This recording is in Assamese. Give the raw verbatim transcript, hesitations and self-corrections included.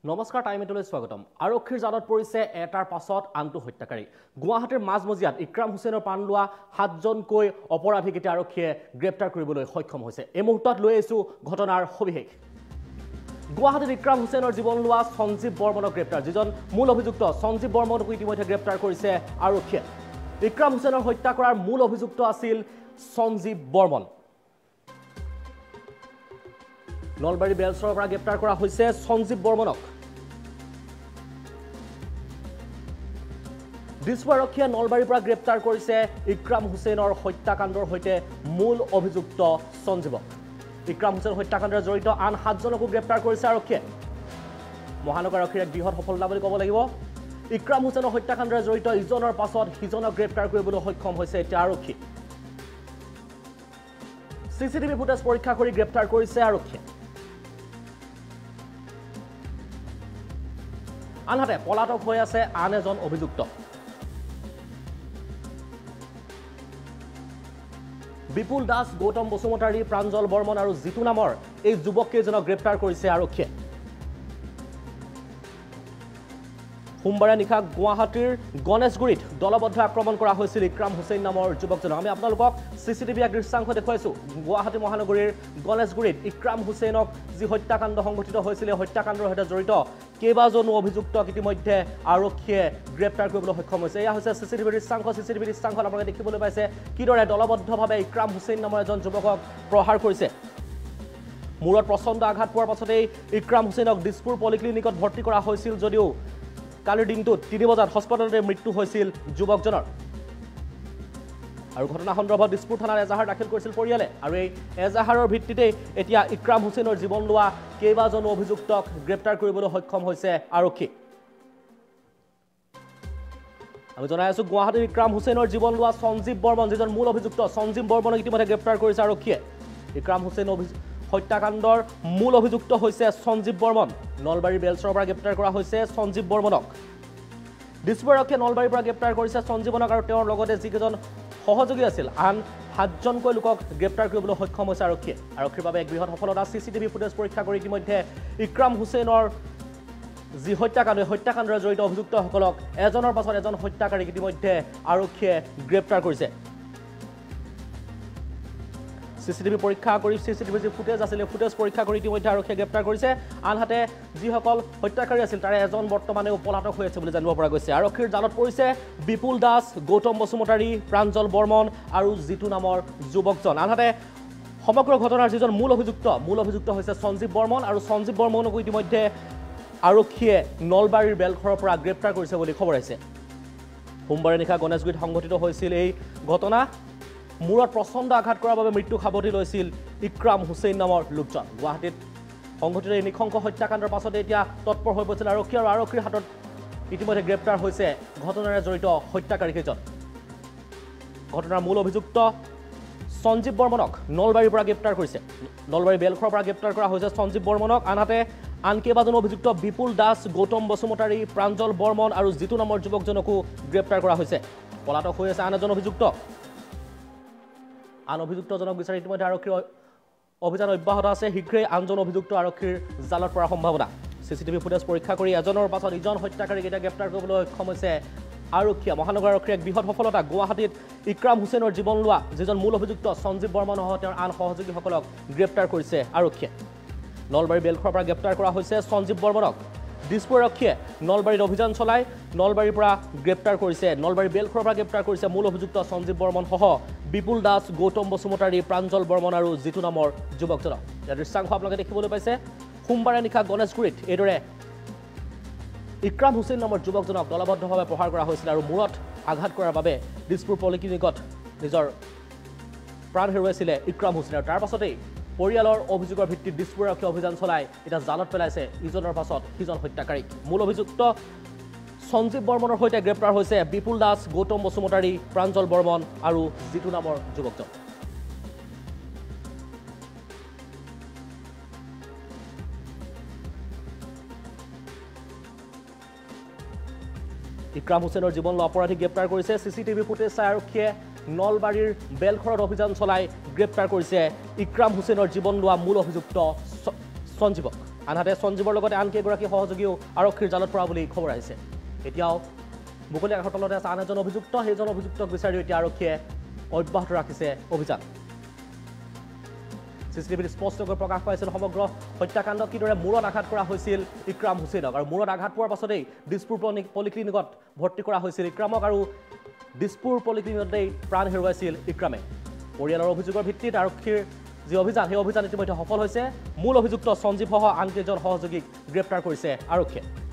নমস্কাৰ টাইমেটলৈ স্বাগতম আৰক্ষীৰ জালত পৰিছে এটাৰ পাছত আনটো হত্যাকাৰী গুৱাহাটীৰ মাজমজিয়াত ইকৰাম হুছেইনৰ পান লোৱা সাতজনকৈ অপৰাধীক এতিয়া আৰক্ষীয়ে গ্ৰেপ্তাৰ কৰিবলৈ সক্ষম হৈছে এই মুহূৰ্তত লৈ আহিছো ঘটনাৰ সবিশেষ গুৱাহাটীত ইকৰাম হুছেইনৰ জীৱন লোৱা সঞ্জীৱ বৰ্মনক গ্ৰেপ্তাৰ যিজন মূল অভিযুক্ত সঞ্জীৱ বৰ্মনক ইতিমধ্যে গ্ৰেপ্তাৰ কৰিছে আৰক্ষীয়ে ইকৰাম হুছেইনৰ হত্যা কৰাৰ মূল অভিযুক্ত আছিল সঞ্জীৱ বৰ্মন নলবাৰী বেলচৰৰ পৰা গ্ৰেপ্তাৰ কৰা হৈছে সঞ্জীৱ বৰ্মনক দিছপুৰ আৰক্ষীয়ে নলবাৰীৰ পৰা গ্ৰেপ্তাৰ কৰিছে ইকৰাম হুছেইনৰ হত্যাকাণ্ডৰ সৈতে মূল অভিযুক্ত সঞ্জীৱক ইকৰাম হুছেইন হত্যাকাণ্ডৰ জড়িত আন সাতজনকো গ্ৰেপ্তাৰ কৰিছে আৰক্ষীয়ে মহানগৰ আৰক্ষীৰ এক বৃহৎ সফলতা বুলি ক'ব লাগিব ইকৰাম হুছেইনৰ হত্যাকাণ্ডৰ জড়িত ইজনৰ পাছত সিজনক গ্ৰেপ্তাৰ কৰিবলৈ সক্ষম হৈছে এতিয়া আৰক্ষী চিচিটিভি ফুটেজ পৰীক্ষা কৰি গ্ৰেপ্তাৰ কৰিছে আৰক্ষীয়ে আনহাতে পলাতক হৈ আছে আন এজন অভিযুক্ত বিপুল দাস গৌতম বসুমতাৰী প্ৰাঞ্জল বৰ্মন আৰু জিতু নামৰ এই যুৱক কেইজনক গ্ৰেপ্তাৰ কৰিছে আৰক্ষীয়ে সোমবাৰে নিশা গুৱাহাটীৰ গণেশগুৰিত দলবদ্ধ আক্ৰমণ কৰা হৈছিল ইকৰাম হুছেইন নামৰ যুৱকজনক আমি আপোনালোকক চিচিটিভি এক দৃশ্যাংশ দেখুৱাইছো গুৱাহাটী মহানগৰীৰ গণেশগুৰিত ইকৰাম হুছেইনক যি হত্যাকাণ্ড সংঘটিত হৈছিল হত্যাকাণ্ডৰ সৈতে জড়িত কেইবাজনো অভিযুক্তক ইতিমধ্যে আৰক্ষীয়ে গ্ৰেপ্তাৰ কৰিবলৈ সক্ষম হৈছে এয়া হৈছে চিচিটিভি দৃশ্যাংশ চিচিটিভি দৃশ্যাংশত আপোনালোকে দেখিবলৈ পাইছে কিদৰে দলবদ্ধভাৱে ইকৰাম হুছেইন নামৰ এজন যুৱকক প্ৰহাৰ কৰিছে মূৰত প্ৰচণ্ড আঘাত পোৱাৰ পাছতেই ইকৰাম হুছেইনক দিছপুৰ পলিক্লিনিকত ভৰ্তি কৰা হৈছিল যদিও কালিৰ দিনটোত তিনি বজাত হস্পিটেলতে মৃত্যু হৈছিল যুৱকজনৰ আৰু ঘটনা সন্দৰ্ভত দিছপুৰ থানাত এজাহাৰ দাখিল কৰিছিল পৰিয়ালে আৰু এই এজাহাৰৰ ভিত্তিতে এতিয়া ইকৰাম হুছেইনৰ জীৱন লোৱা কেইবাজনো অভিযুক্তক গ্ৰেপ্তাৰ কৰিবলৈ সক্ষম হৈছে আৰক্ষী আমি জনাই আছো গুৱাহাটীৰ ইকৰাম হুছেইনৰ জীৱন লোৱা সঞ্জীৱ বৰ্মন যিজন মূল অভিযুক্ত সঞ্জীৱ বৰ্মনক ইতিমধ্যে গ্ৰেপ্তাৰ কৰিছে আৰক্ষীয়ে ইকৰাম হুছেইন হত্যাকাণ্ডৰ মূল অভিযুক্ত হৈছে সঞ্জীৱ বৰ্মন নলবাৰী বেলচৰৰ পৰা গ্ৰেপ্তাৰ কৰা হৈছে সঞ্জীৱ বৰ্মনক দিছপুৰ আৰক্ষীয়ে নলবাৰীৰ পৰা গ্ৰেপ্তাৰ কৰিছে সঞ্জীৱনক আৰু তেওঁৰ লগতে যিকেইজন সহযোগী আছিল আন সাতজনকৈ লোকক গ্ৰেপ্তাৰ কৰিবলৈ সক্ষম হৈছে আৰক্ষীয়ে আৰক্ষীৰ বাবে এক বৃহৎ সফলতা চিচিটিভি ফুটেজ পৰীক্ষা কৰি ইতিমধ্যে ইকৰাম হুছেইনৰ যি হত্যাকাণ্ড হত্যাকাণ্ডৰ জড়িত অভিযুক্তসকলক এজনৰ পাছত এজন হত্যাকাৰীক ইতিমধ্যে আৰক্ষীয়ে গ্ৰেপ্তাৰ কৰিছে চিচিটিভি পৰীক্ষা কৰি চিচিটিভি যি ফুটেজ আছিল ফুটেজ পৰীক্ষা কৰি ইতিমধ্যে আৰক্ষীয়ে গ্ৰেপ্তাৰ কৰিছে আনহাতে যিসকল হত্যাকাৰী আছিল তাৰে এজন বৰ্তমানেও পলাতক হৈ আছে বুলি জানিব পৰা গৈছে আৰক্ষীৰ জালত পৰিছে বিপুল দাস গৌতম বসুমতাৰী প্ৰাঞ্জল বৰ্মন আৰু জিতু নামৰ যুৱকজন আনহাতে সমগ্ৰ ঘটনাৰ যিজন মূল অভিযুক্ত মূল অভিযুক্ত হৈছে সঞ্জীৱ বৰ্মন আৰু সঞ্জীৱ বৰ্মনকো ইতিমধ্যে আৰক্ষীয়ে নলবাৰীৰ বেলখৰৰ পৰা গ্ৰেপ্তাৰ কৰিছে বুলি খবৰ আহিছে সোমবাৰে নিশা গণেশগুৰিত সংঘটিত হৈছিল এই ঘটনা মূৰত প্ৰচণ্ড আঘাত কৰাৰ বাবে মৃত্যু সাৱটি লৈছিল ইকৰাম হুছেইন নামৰ লোকজন গুৱাহাটীত সংঘটিত এই নিশংস হত্যাকাণ্ডৰ পাছতে এতিয়া তৎপৰ হৈ পৰিছিল আৰক্ষী আৰু আৰক্ষীৰ হাতত ইতিমধ্যে গ্ৰেপ্তাৰ হৈছে ঘটনাৰে জড়িত হত্যাকাৰীকেইজন ঘটনাৰ মূল অভিযুক্ত সঞ্জীৱ বৰ্মনক নলবাৰীৰ পৰা গ্ৰেপ্তাৰ কৰিছে নলবাৰী বেলখৰৰ পৰা গ্ৰেপ্তাৰ কৰা হৈছে সঞ্জীৱ বৰ্মনক আনহাতে আন কেইবাজন অভিযুক্ত বিপুল দাস গৌতম বসুমতাৰী প্ৰাঞ্জল বৰ্মন আৰু জিতু নামৰ যুৱকজনকো গ্ৰেপ্তাৰ কৰা হৈছে পলাতক হৈ আছে আন এজন অভিযুক্ত আন অভিযুক্তজনক বিচাৰি ইতিমধ্যে আৰক্ষীৰ অভিযান অব্যাহত আছে শীঘ্ৰেই আনজন অভিযুক্ত আৰক্ষীৰ জালত পৰাৰ সম্ভাৱনা চিচিটিভি ফুটেজ পৰীক্ষা কৰি এজনৰ পাছত ইজন হত্যাকাৰীক এতিয়া গ্ৰেপ্তাৰ কৰিবলৈ সক্ষম হৈছে আৰক্ষীয়ে মহানগৰ আৰক্ষীৰ এক বৃহৎ সফলতা গুৱাহাটীত ইকৰাম হুছেইনৰ জীৱন লোৱা যিজন মূল অভিযুক্ত সঞ্জীৱ বৰ্মনসহ তেওঁৰ আন সহযোগীসকলক গ্ৰেপ্তাৰ কৰিছে আৰক্ষীয়ে নলবাৰী বেলখৰৰ পৰা গ্ৰেপ্তাৰ কৰা হৈছে সঞ্জীৱ বৰ্মনক দিছপুৰ আৰক্ষীয়ে নলবাৰীত অভিযান চলাই নলবাৰীৰ পৰা গ্ৰেপ্তাৰ কৰিছে নলবাৰী বেলখৰৰ পৰা গ্ৰেপ্তাৰ কৰিছে মূল অভিযুক্ত সঞ্জীৱ বৰ্মনসহ বিপুল দাস গৌতম বসুমতাৰী প্ৰাঞ্জল বৰ্মন আৰু জিতু নামৰ যুৱকজনক ইয়াৰ দৃশ্যাংশ আপোনালোকে দেখিবলৈ পাইছে সোমবাৰে নিশা গণেশগুৰিত এইদৰে ইকৰাম হুছেইন নামৰ যুৱকজনক দলবদ্ধভাৱে প্ৰহাৰ কৰা হৈছিল আৰু মূৰত আঘাত কৰাৰ বাবে দিছপুৰ পলিক্লিনিকত নিজৰ প্ৰাণ হেৰুৱাইছিলে ইকৰাম হুছেইন আৰু তাৰ পাছতেই পৰিয়ালৰ অভিযোগৰ ভিত্তিত দিছপুৰ আৰক্ষীয়ে অভিযান চলাই এতিয়া জালত পেলাইছে ইজনৰ পাছত সিজন হত্যাকাৰীক মূল অভিযুক্ত সঞ্জীৱ বৰ্মনৰ সৈতে গ্ৰেপ্তাৰ হৈছে বিপুল দাস গৌতম বসুমতাৰী প্ৰাঞ্জল বৰ্মন আৰু জিতু নামৰ যুৱকজন ইকৰাম হুছেইনৰ জীৱন লোৱা অপৰাধীক গ্ৰেপ্তাৰ কৰিছে চিচিটিভি ফুটেজ চাই আৰক্ষীয়ে নলবাৰীৰ বেলখৰত অভিযান চলাই গ্ৰেপ্তাৰ কৰিছে ইকৰাম হুছেইনৰ জীৱন লোৱা মূল অভিযুক্ত সঞ্জীৱক আনহাতে সঞ্জীৱৰ লগতে আন কেইগৰাকী সহযোগীও আৰক্ষীৰ জালত পৰা বুলি খবৰ আহিছে এতিয়াও মুকলি আকাশৰ তলতে আছে আন এজন অভিযুক্ত সেইজন অভিযুক্তক বিচাৰি এতিয়া আৰক্ষীয়ে অব্যাহত ৰাখিছে অভিযান চিচিটিভিত স্পষ্টকৈ প্ৰকাশ পাইছিল সমগ্ৰ হত্যাকাণ্ডত কিদৰে মূৰত আঘাত কৰা হৈছিল ইক্ৰাম হুছেইনক আৰু মূৰত আঘাত পোৱাৰ পাছতেই দিছপুৰ পলিক্লিনিকত ভৰ্তি কৰা হৈছিল ইক্ৰামক আৰু দিছপুৰ পলিক্লিনিকতেই প্ৰাণ হেৰুৱাইছিল ইক্ৰামে পৰিয়ালৰ অভিযোগৰ ভিত্তিত আৰক্ষীৰ যি অভিযান সেই অভিযান ইতিমধ্যে সফল হৈছে মূল অভিযুক্ত সঞ্জীৱসহ আন কেইজন সহযোগীক গ্ৰেপ্তাৰ কৰিছে আৰক্ষীয়ে